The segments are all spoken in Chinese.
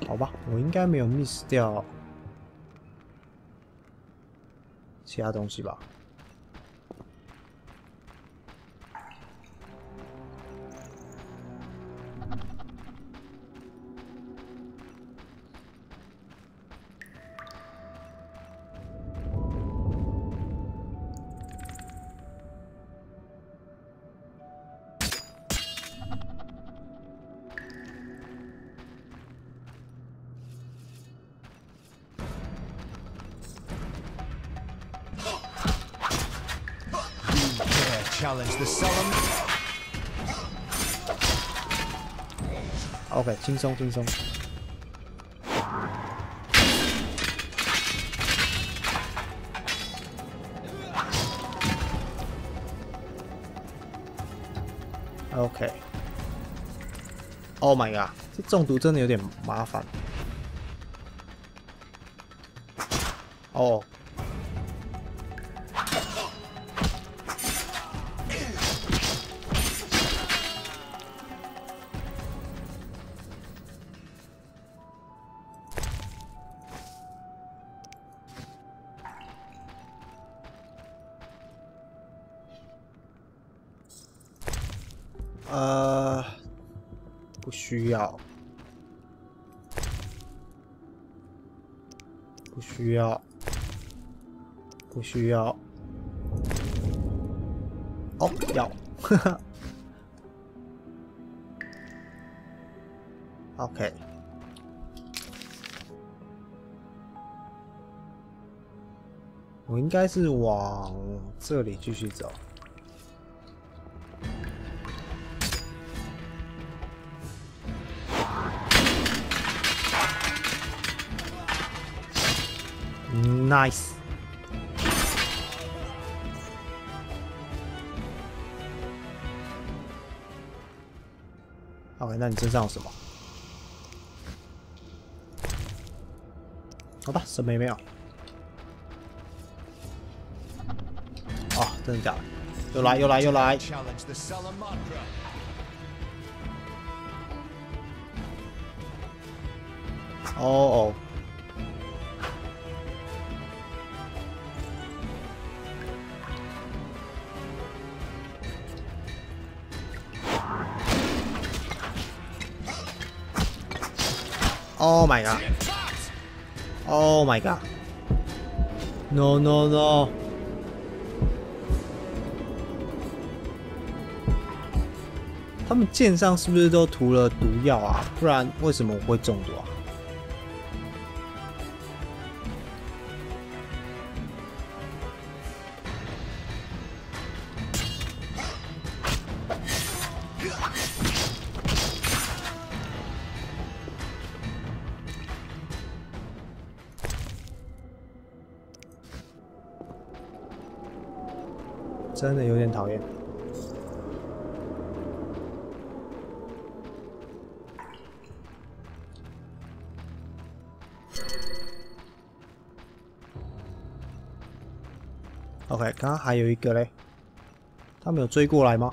好吧，我应该没有 miss 掉其他东西吧？ Challenge the Sullen. OK， 轻松轻松。OK。Oh my god， 这中毒真的有点麻烦。哦。不需要，不需要，不需要。哦，要，呵呵。OK。我应该是往这里继续走。Nice。OK， 那你身上有什么？好吧，什么也没有。哦，真的假的？又来又来又来！哦哦。Oh my god! Oh my god! No no no! 他们剑上是不是都涂了毒药啊？不然为什么我会中毒啊？真的有点讨厌。OK， 刚刚还有一个嘞，他们有追过来吗？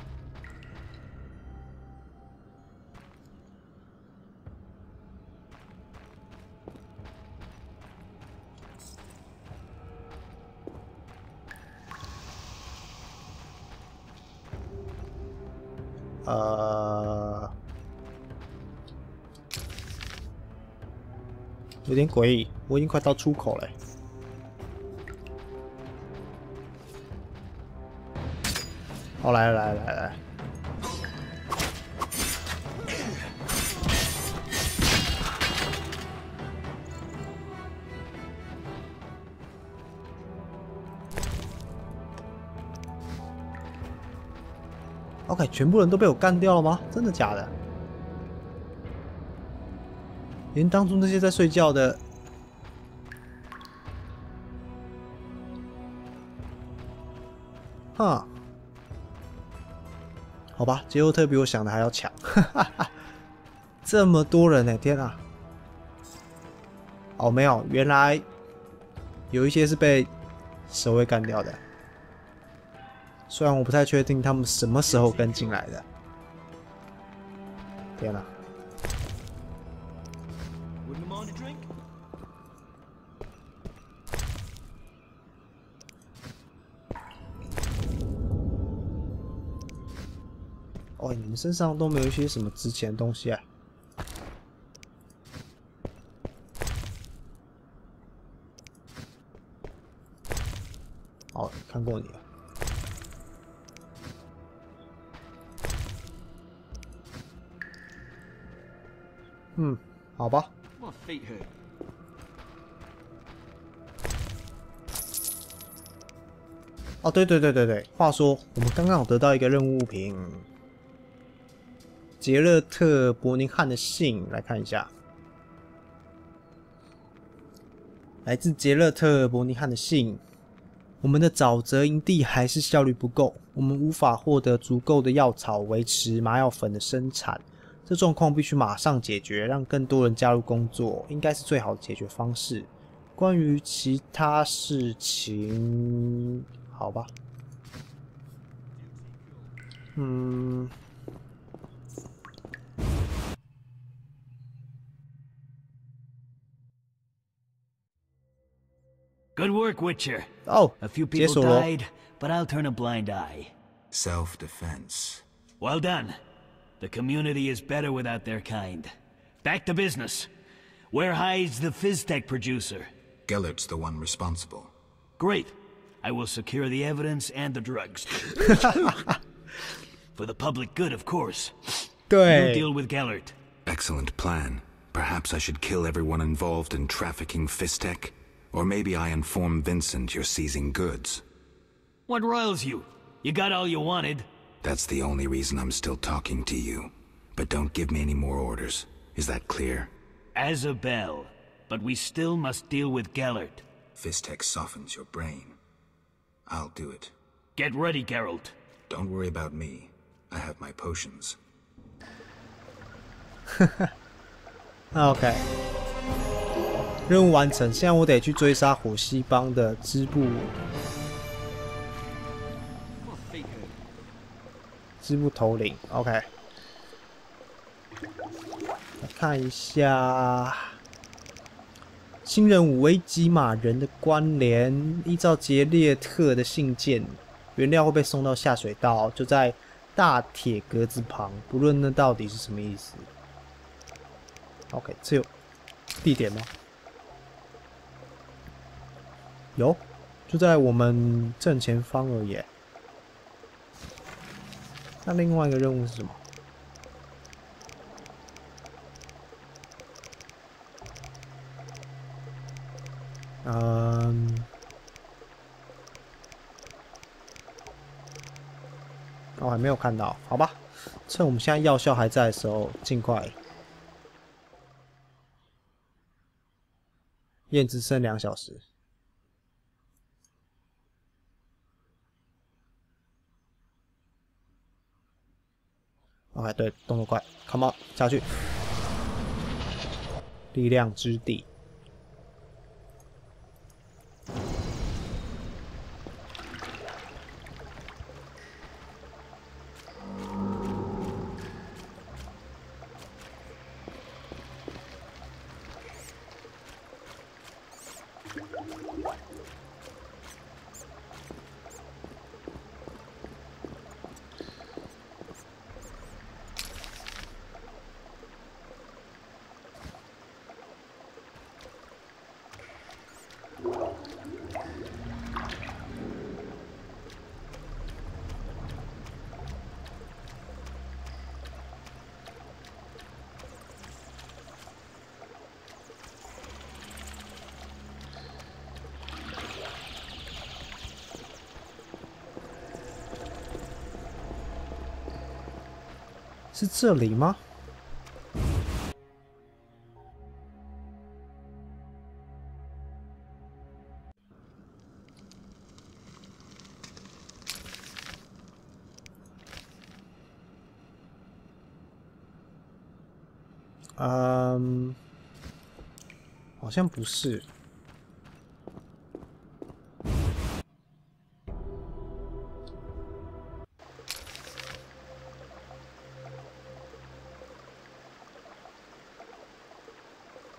有点诡异，我已经快到出口了。哦，来了来了来了。OK， 全部人都被我干掉了吗？真的假的？连当初那些在睡觉的，哈，好吧，杰洛特比我想的还要强，哈哈哈，这么多人呢，天啊！哦，没有，原来有一些是被守卫干掉的，虽然我不太确定他们什么时候跟进来的。天啊！ mind a drink? 哦，你们身上都没有一些什么值钱的东西啊？好，看过你了。嗯，好吧。 My feet hurt. 哦，对，话说我们刚刚有得到一个任务物品，杰勒特·伯宁汉的信，来看一下。来自杰勒特·伯宁汉的信。我们的沼泽营地还是效率不够，我们无法获得足够的药草维持麻药粉的生产。这状况必须马上解决，让更多人加入工作，应该是最好的解决方式。关于其他事情，好吧。 Good work, Witcher. 哦， A few 解 people 锁咯。 died, but I'll turn a blind eye. Self-defense. Well done. The community is better without their kind. Back to business. Where hides the Fizztech producer? Gellert's the one responsible. Great. I will secure the evidence and the drugs. For the public good, of course. You 对， deal with Gellert. Excellent plan. Perhaps I should kill everyone involved in trafficking Fistech? Or maybe I inform Vincent you're seizing goods. What riles you? You got all you wanted. That's the only reason I'm still talking to you. But don't give me any more orders. Is that clear? As a bell. But we still must deal with Gellert. Fistech softens your brain. I'll do it. Get ready, Geralt. Don't worry about me. I have my potions. OK， 任务完成。现在我得去追杀火蜥帮的支部头领。OK， 来看一下新任务危机马人的关联。依照杰列特的信件，原料会被送到下水道，就在大铁格子旁。不论那到底是什么意思。OK， 这有地点吗？有，就在我们正前方而已。那另外一个任务是什么？我还没有看到，好吧。趁我们现在药效还在的时候，尽快。验只剩2小时。OK， 对，动作快 ，Come on， 下去。力量之地。是这里吗？好像不是。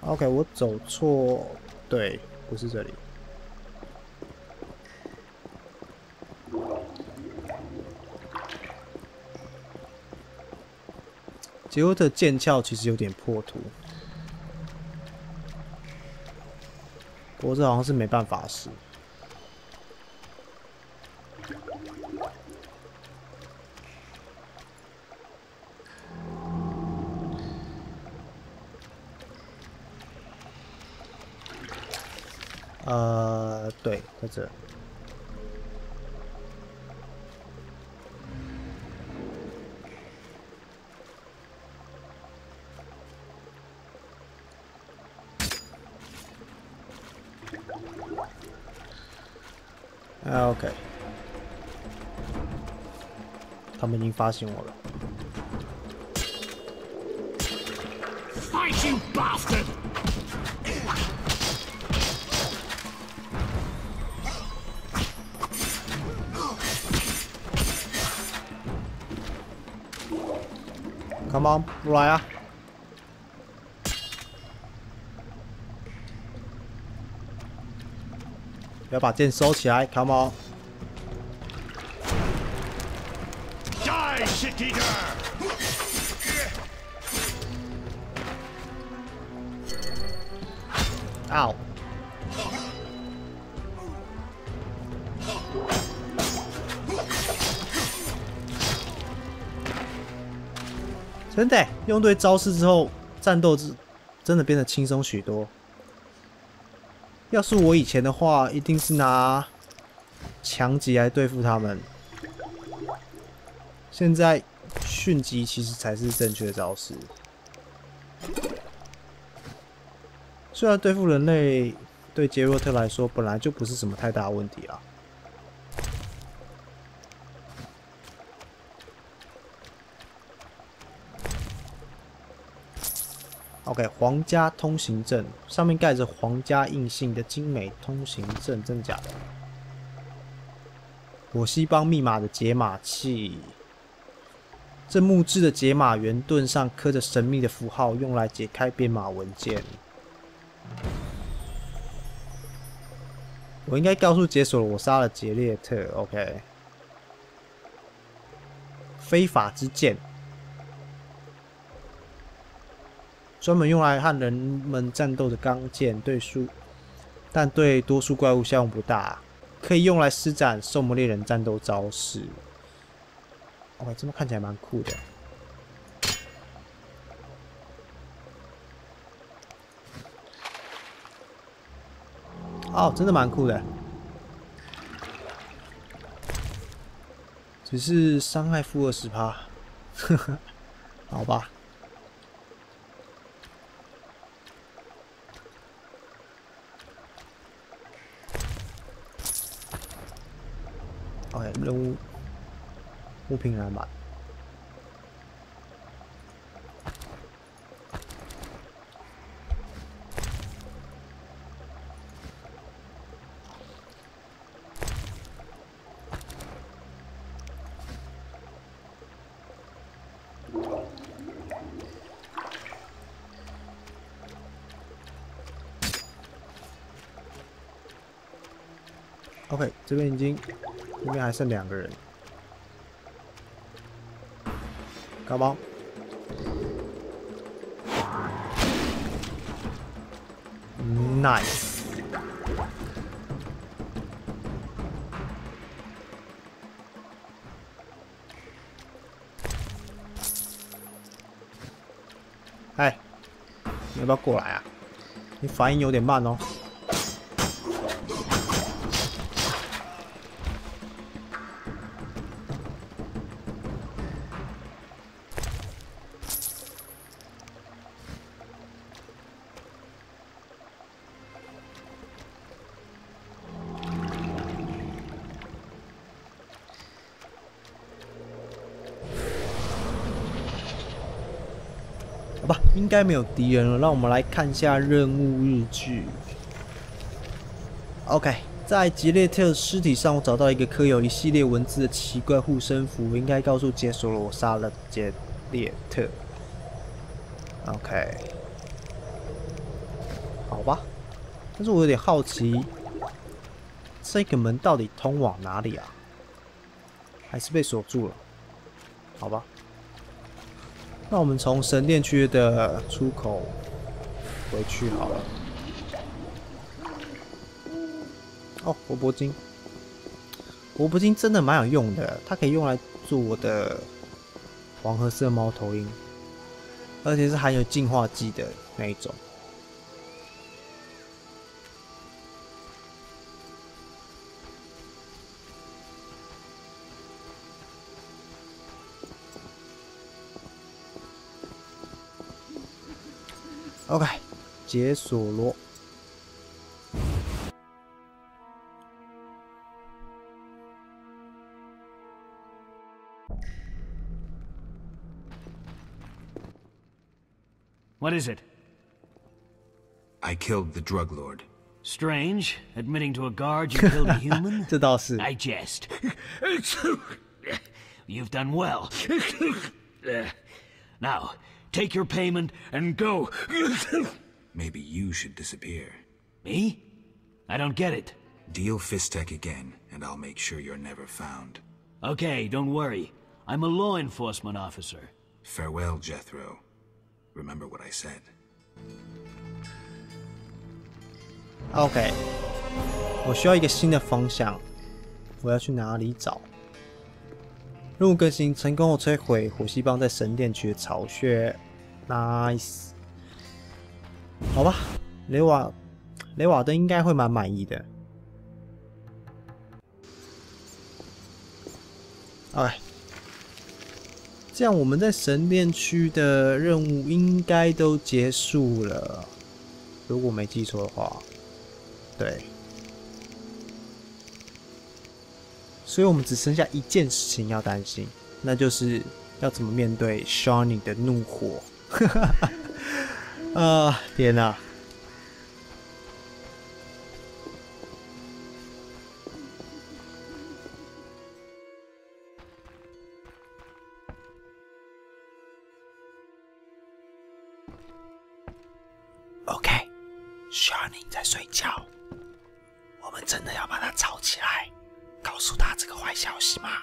OK， 我走错，对，不是这里。杰洛特剑鞘其实有点破图，不过这好像是没办法使。对，在这。OK， 他们已经发现我了。 Fight, you bastard! Come on， 过来啊！要把剑收起来 ，Come on！ Die, shit eater! 嗷！真的，用对招式之后，战斗真的变得轻松许多。要是我以前的话，一定是拿强击来对付他们。现在迅击其实才是正确的招式。虽然对付人类对杰洛特来说本来就不是什么太大的问题啊。OK， 皇家通行证上面盖着皇家印信的精美通行证，真的假的？火西邦密码的解码器，这木质的解码圆盾上刻着神秘的符号，用来解开编码文件。我应该告诉解锁了我杀了杰列特 ，OK。非法之剑。专门用来和人们战斗的钢剑，但对多数怪物效用不大，可以用来施展兽魔猎人战斗招式。OK， 这么看起来蛮酷的。哦，真的蛮酷的。只是伤害负20%，呵呵，好吧。OK， 任务物品来满。OK， 这边还剩2个人。干嘛 ？Nice。哎，你要不要过来啊？你反应有点慢哦。好吧，应该没有敌人了。让我们来看一下任务日志。OK， 在杰列特尸体上，我找到一个刻有一系列文字的奇怪护身符，应该告诉解锁了我杀了杰列特。OK， 好吧，但是我有点好奇，这个门到底通往哪里啊？还是被锁住了？好吧，那我们从神殿区的出口回去好了。哦，活铂金，活铂金真的蛮有用的，它可以用来做我的黄褐色猫头鹰，而且是含有净化剂的那一种。OK， 解锁罗。 What is it? I killed the drug lord. Strange, admitting to a guard you killed a human? 这倒是。 I jest. You've done well. Now, take your payment and go. Maybe you should disappear. Me? I don't get it. Deal Fistek again, and I'll make sure you're never found. Okay, don't worry. I'm a law enforcement officer. Farewell, Jethro. Remember what I said. OK， 我需要一个新的方向，我要去哪里找？任务更新，成功地摧毁火系帮在神殿区的巢穴 ，nice。好吧，雷瓦登应该会蛮满意的。OK， 这样我们在神殿区的任务应该都结束了，如果没记错的话。对，所以我们只剩下一件事情要担心，那就是要怎么面对 Shawnee 的怒火。啊，天哪！OK，Shawnee 在睡觉。我们真的要把他吵起来，告诉他这个坏消息吗？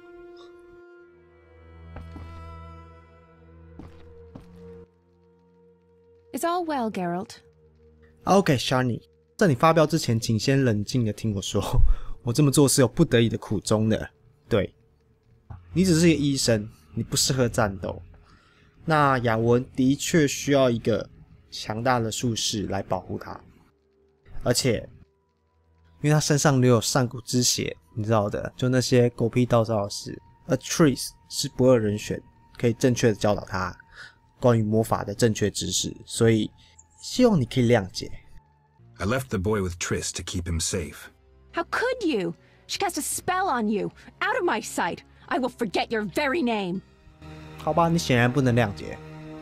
It's all well, Geralt. OK, Shawnee， 在你发飙之前，请先冷静的听我说，我这么做是有不得已的苦衷的。对，你只是一个医生，你不适合战斗。那雅文的确需要一个强大的术士来保护他，而且。因为他身上留有上古之血，你知道的，就那些狗屁倒灶的事。而 Triss 是不二人选，可以正确的教导他关于魔法的正确知识，所以希望你可以谅解。 I left the boy with Triss to keep him safe. How could you? She cast a spell on you. Out of my sight. I will forget your very name. 好吧，你显然不能谅解。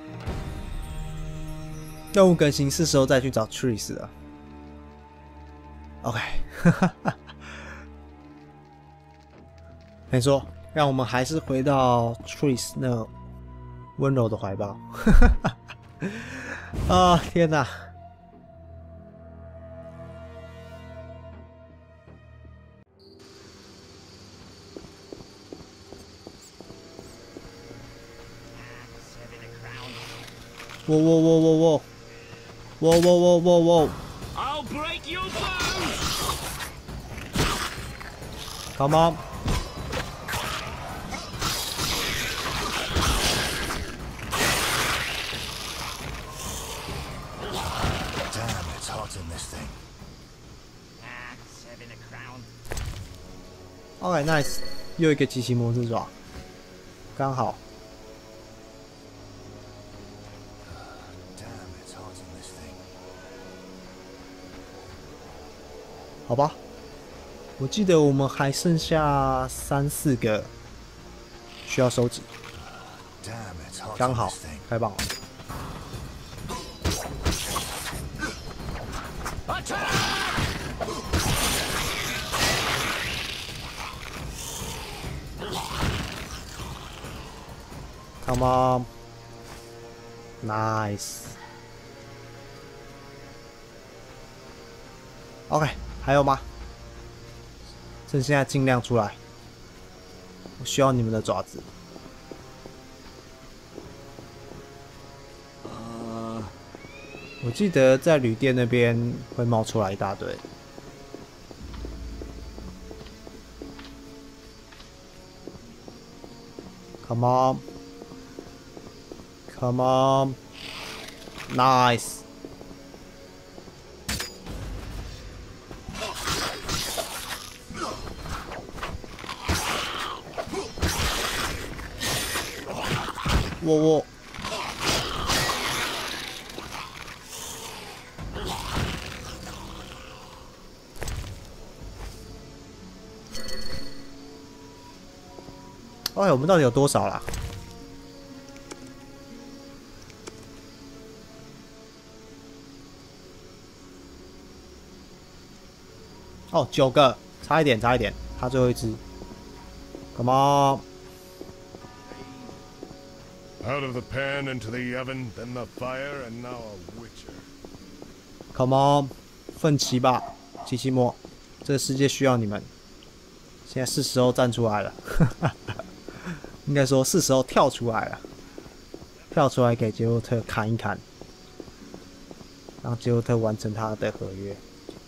任务更新，是时候再去找 Triss 了。OK， 没错，让我们还是回到 Triss 那温柔的怀抱。啊，天哪！哇 I'll break your bones! Come on. Damn, it's hot in this thing. OK, nice. 又一个机器模式爪，刚好。好吧，我记得我们还剩下3、4个需要收集，刚好，太棒了。Come on, nice. OK， 还有吗？趁现在尽量出来，我需要你们的爪子。我记得在旅店那边会冒出来一大堆。Come on, come on, nice. 我。哎，我们到底有多少啦？哦，9个，差一点，差一点，他最后一只。Come on! Out of the pan into the oven, then the fire, and now a witcher. Come on! 奋起吧，奇奇莫，这个世界需要你们。现在是时候站出来了。应该说是时候跳出来了，跳出来给杰洛特砍一砍，让杰洛特完成他的合约。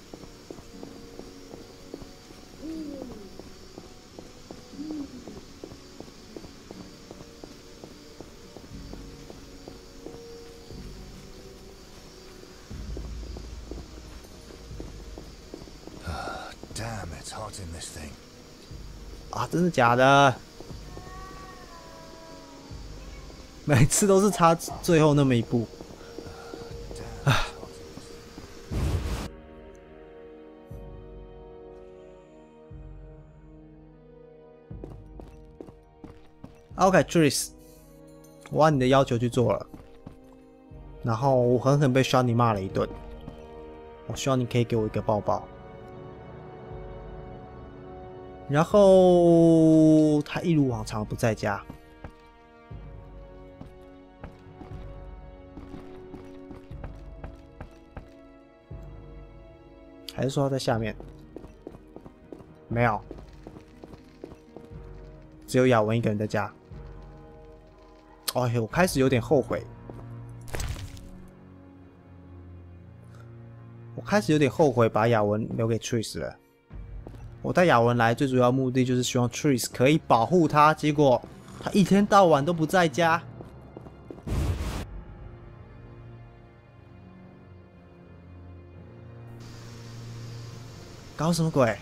Damn, it's hot in this thing. 啊，真的假的？每次都是差最后那么一步。啊。OK， Triss， 我按你的要求去做了，然后我狠狠被 Shani 骂了一顿。我希望你可以给我一个抱抱。然后他一如往常不在家。还是说他在下面？没有，只有雅文一个人在家。哎，我开始有点后悔。我开始有点后悔把雅文留给 Triss 了。我带雅文来最主要目的就是希望 Triss 可以保护他，结果他一天到晚都不在家。搞什么鬼？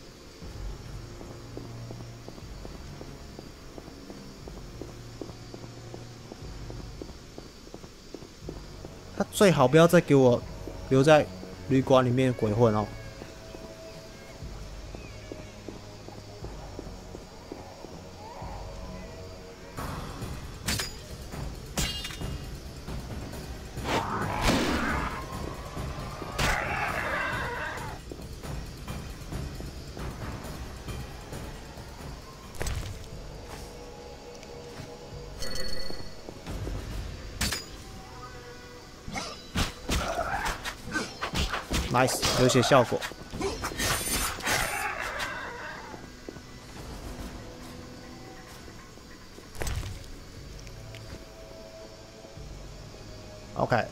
他最好不要再给我留在旅馆里面鬼混哦。Nice， 有些效果。OK，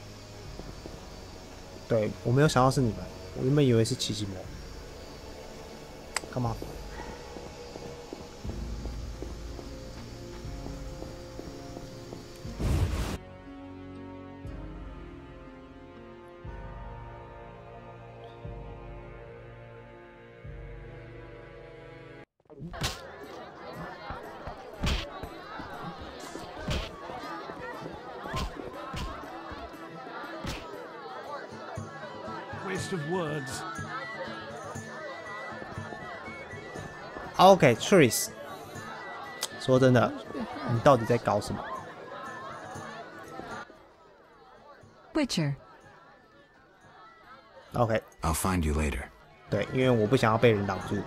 对我没有想到是你们，我原本以为是奇迹魔。Come on。 Waste of words. OK， Triss， 说真的，你到底在搞什么 Witcher. ？OK， I'll find you later. 对，因为我不想要被人挡住。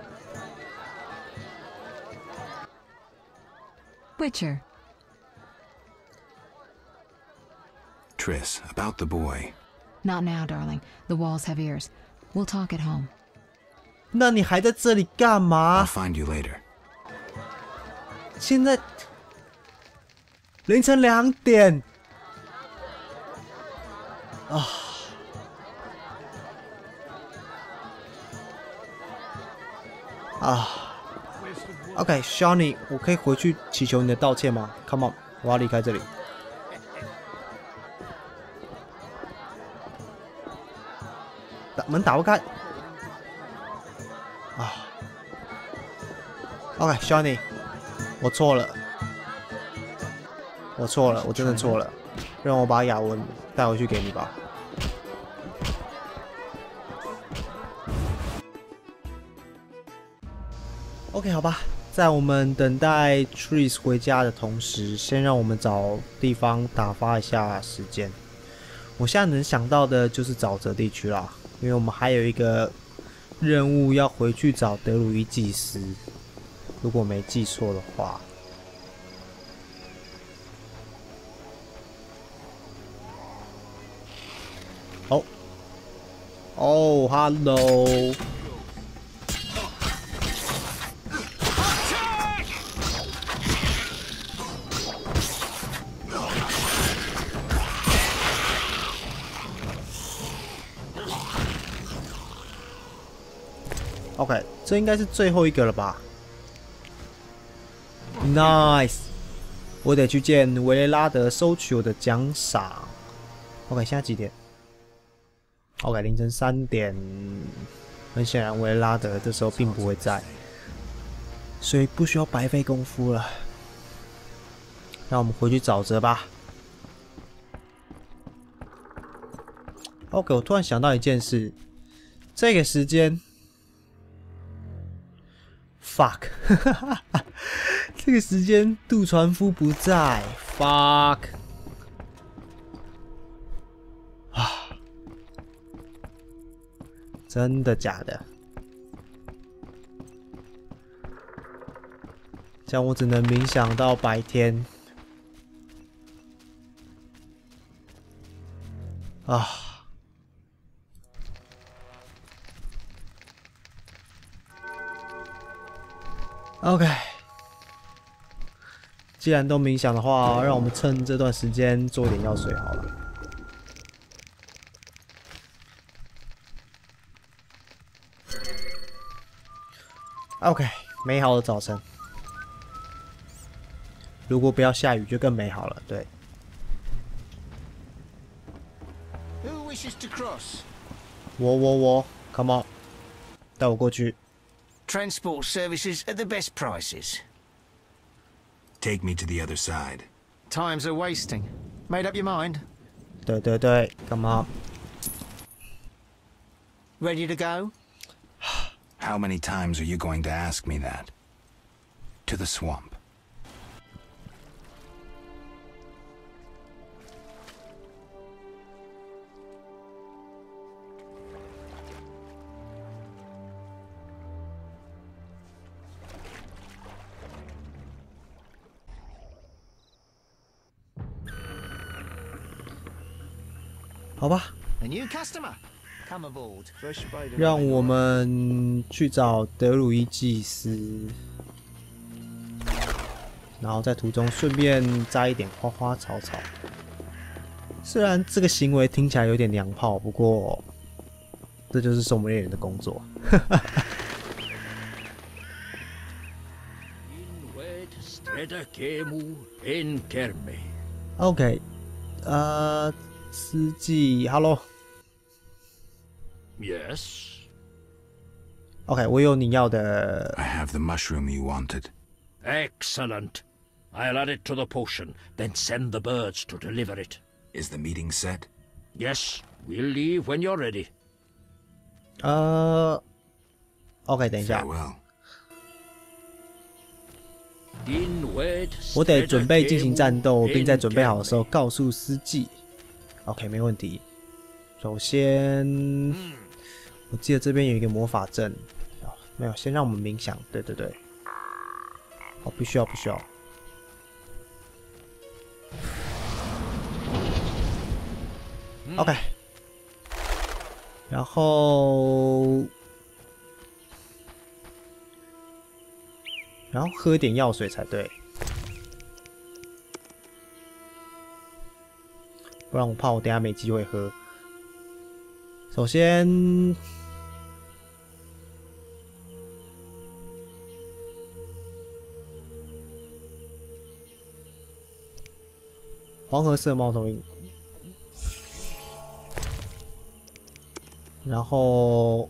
Witcher. Triss, about the boy. Not now, darling. The walls have ears. We'll talk at home. 那你还在这里干 I'll 嘛？ find you later. 现在凌晨2点OK，Shawnee， 我可以回去祈求你的道歉吗 ？Come on， 我要离开这里。门打不开。OK，Shawnee， 我错了，我真的错了，让我把雅文带回去给你吧。OK， 好吧，在我们等待 Tris 回家的同时，先让我们找地方打发一下时间。我现在能想到的就是沼泽地区啦，因为我们还有一个任务要回去找德鲁伊祭司，如果没记错的话。哦 ，Hello。OK， 这应该是最后一个了吧 ？Nice， 我得去见维雷拉德收取我的奖赏。OK， 现在几点 ？OK， 凌晨3点。很显然，维雷拉德这时候并不会在，所以不需要白费功夫了。让我们回去沼泽吧。OK， 我突然想到一件事，这个时间。Fuck， 这个时间渡船夫不在。Fuck， 真的假的？这样我只能冥想到白天。OK， 既然都冥想的话，让我们趁这段时间做点药水好了。OK， 美好的早晨。如果不要下雨，就更美好了。对。 Who wishes to cross? 我 ，Come on， 带我过去。 Transport services at the best prices. Take me to the other side. Times are wasting. Made up your mind? 对 ，Come on. Ready to go? How many times are you going to ask me that? To the swamp. 好吧， A new customer. Come aboard. 让我们去找德鲁伊祭司，然后在途中顺便摘一点花花草草。虽然这个行为听起来有点娘炮，不过这就是守门猎人的工作。OK， 司机 ，Hello。 Yes. OK， 我有你要的。 I have the mushroom you wanted. Excellent. I'll add it to the potion, then send the birds to deliver it. Is the meeting set? Yes, we'll leave when you're ready. OK， 等一下， Farewell. 我得准备进行战斗，并在准备好的时候告诉司机。OK， 没问题。首先，我记得这边有一个魔法阵，没有，先让我们冥想。对，哦，不需要。OK， 然后喝点药水才对，不然我怕我等下没机会喝。首先，黄河色猫头鹰，然后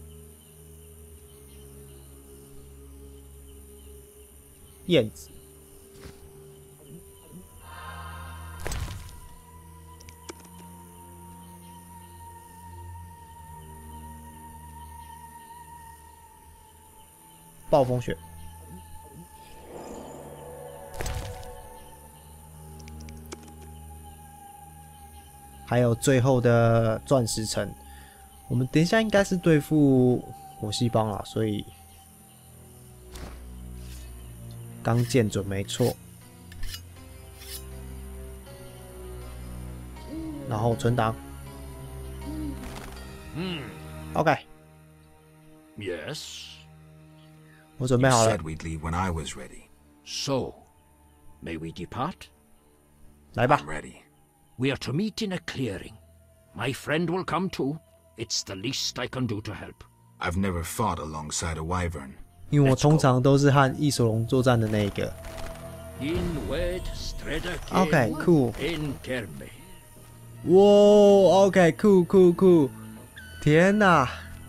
燕子，暴风雪，还有最后的钻石城。我们等一下应该是对付火系帮啦，所以刚见准没错。然后存档。OK， Yes. 我准备 You 好了 said，we'd leave when I was ready. So, may we depart? 来吧 I'm。ready. We are to meet in a clearing. My friend will come too. It's the least I can do to help. I've never fought alongside a wyvern. 因为我通常都是和异手龙作战的那一个。 Inwed streda Okay, cool. In terme. 哇 ，OK， 酷酷酷！天哪！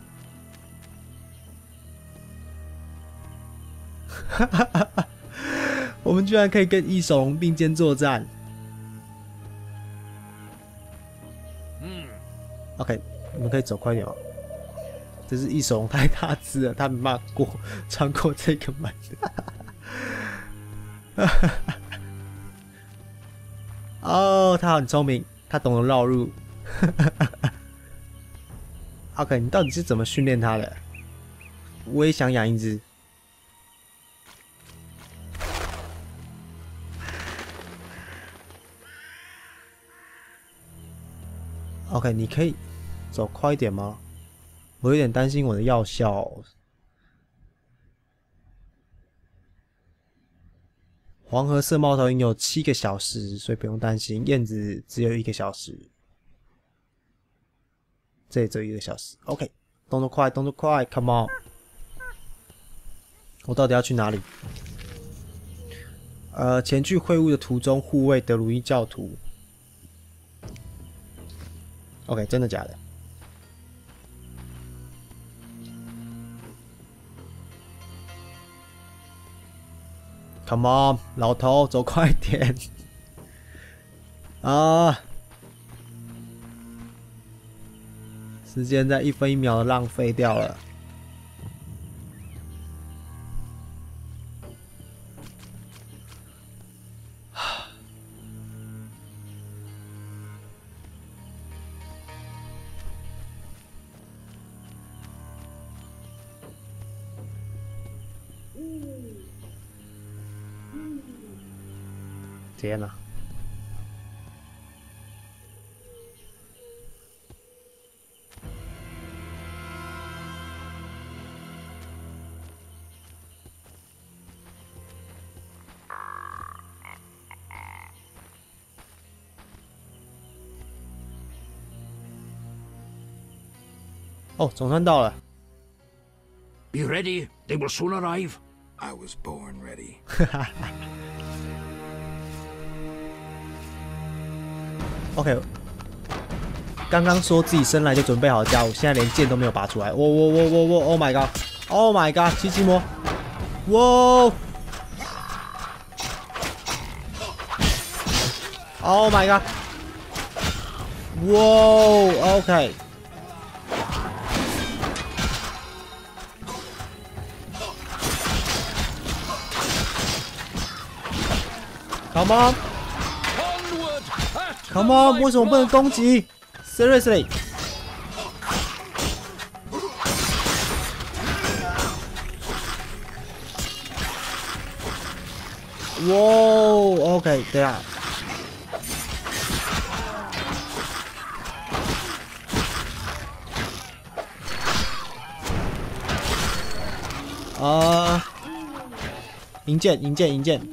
我们居然可以跟异手龙并肩作战。OK， 你们可以走快一点吗？这是异手龙太大只了，它没办法穿过这个门。哦，他很聪明，他懂得绕路。OK， 你到底是怎么训练它的？我也想养一只。OK， 你可以走快一点吗？我有点担心我的药效。黄河色猫头鹰有7个小时，所以不用担心。燕子只有1个小时，这也只有1个小时。OK， 动作快，动作快 ，Come on！ 我到底要去哪里？前去会晤的途中护卫德鲁伊教徒。OK， 真的假的？Come on， 老头，走快点！啊，时间在1分1秒的浪费掉了。天哪！哦，总算到了。 Be ready. They will soon arrive. I was born ready. OK， 刚刚说自己生来就准备好的家伙，现在连剑都没有拔出来。我 ！Oh my god！Oh my god！ 奇迹魔！哇 ！Oh my god！ 哇 ！OK。Come on！Come on！ 为什么不能攻击 ？Seriously！ 哇 ！OK， 等下。 银剑，银剑，银剑。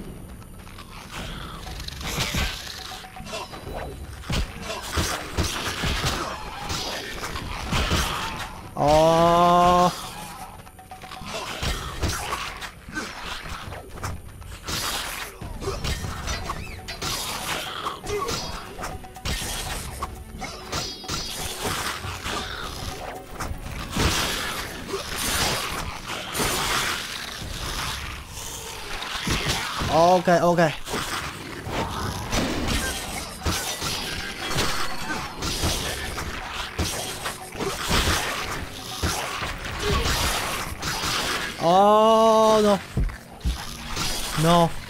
哦。OK。哦 no，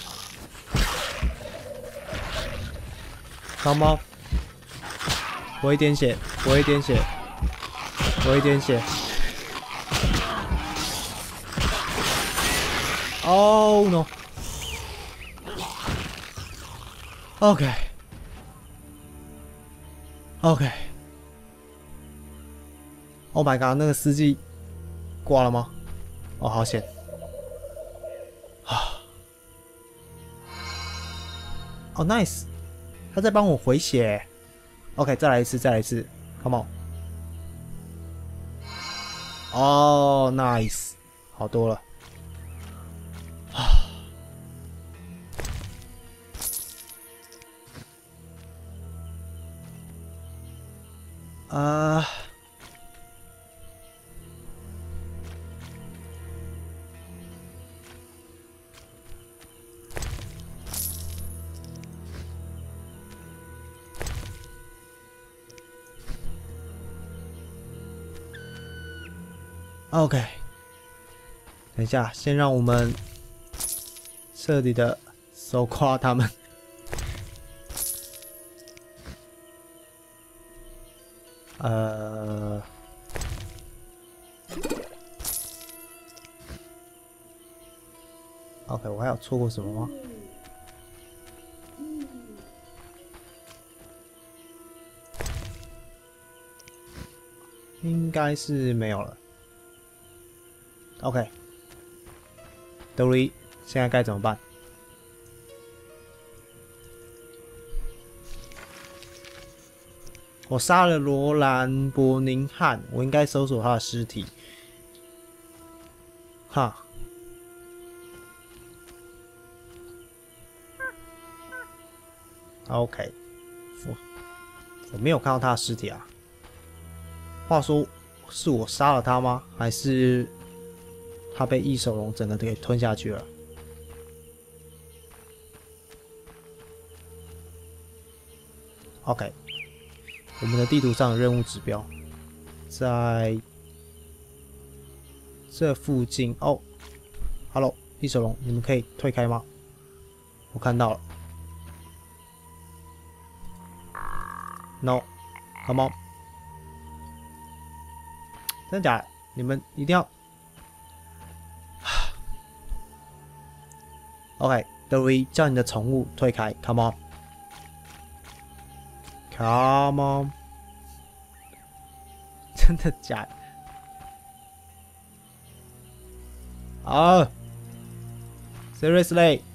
Come on， 我一点血，我一点血，我一点血。Oh no。OK。Oh my god， 那个司机挂了吗？哦，好险！啊，哦 ，nice， 他在帮我回血。OK， 再来一次，再来一次 ，Come on。哦 ，nice， 好多了。OK， 等一下，先让我们彻底的手夸他们。OK， 我还有错过什么吗？应该是没有了。OK， 德瑞，现在该怎么办？我杀了罗兰·伯宁汉，我应该搜索他的尸体。哈。OK， 我没有看到他的尸体啊。话说，是我杀了他吗？还是他被异手龙整个给吞下去了？ OK， 我们的地图上的任务指标在这附近哦。Hello， 异手龙，你们可以退开吗？我看到了。No，Come on， 真的假的？你们一定要。OK， 德维叫你的宠物退开 ，Come on。Come on， 真的假的？啊 ，Seriously？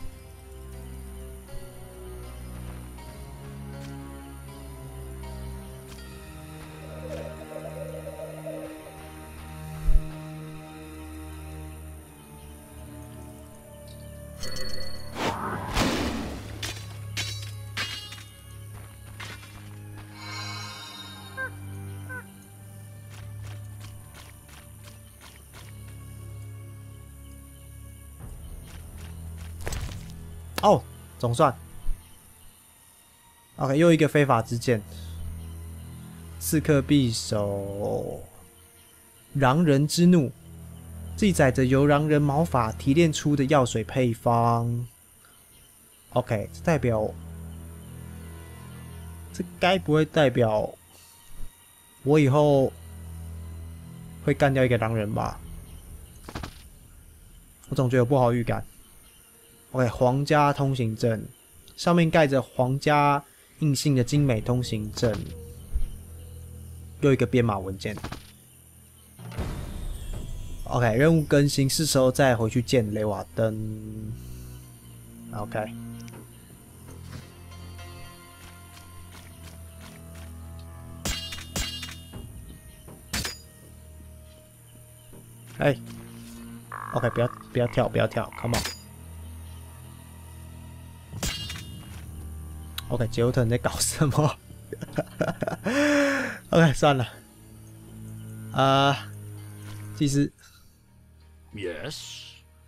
哦，总算 ，OK， 又一个非法之剑，刺客匕首，狼人之怒，记载着由狼人毛发提炼出的药水配方。OK， 这代表，这该不会代表我以后会干掉一个狼人吧？我总觉得有不好预感。OK， 皇家通行证上面盖着皇家印信的精美通行证，又一个编码文件。 OK， 任务更新，是时候再回去见雷瓦登。OK。哎 ，OK， 不要跳，Come on。OK， 杰欧特你在搞什么？OK， 算了。祭司。 Yes?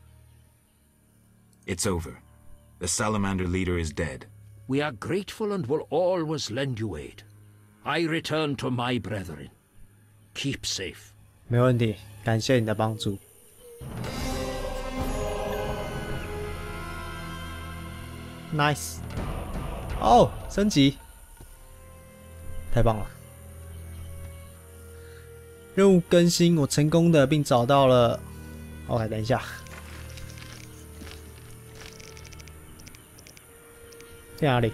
It's over. The Salamander leader is dead. We are grateful and will always lend you aid. I return to my brethren. Keep safe. 没问题，感谢你的帮助。Nice。哦，升级，太棒了！任务更新，我成功的并找到了。OK， 等一下，在哪里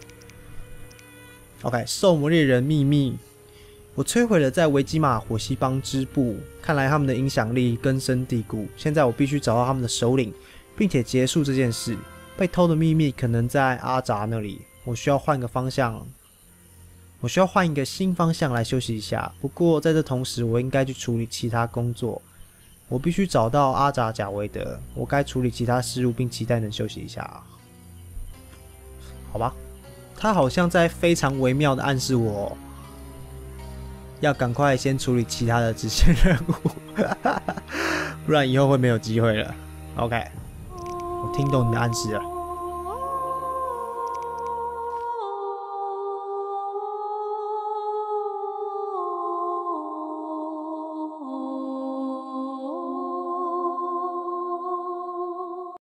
？OK， 兽魔猎人秘密。我摧毁了在维基玛火西邦支部，看来他们的影响力根深蒂固。现在我必须找到他们的首领，并且结束这件事。被偷的秘密可能在阿扎那里，我需要换个方向。我需要换一个新方向来休息一下。不过在这同时，我应该去处理其他工作。我必须找到阿扎贾维德，我该处理其他事务，并期待能休息一下。好吧，他好像在非常微妙的暗示我。要赶快先处理其他的支线任务，不然以后会没有机会了。OK， 我听懂你的暗示了。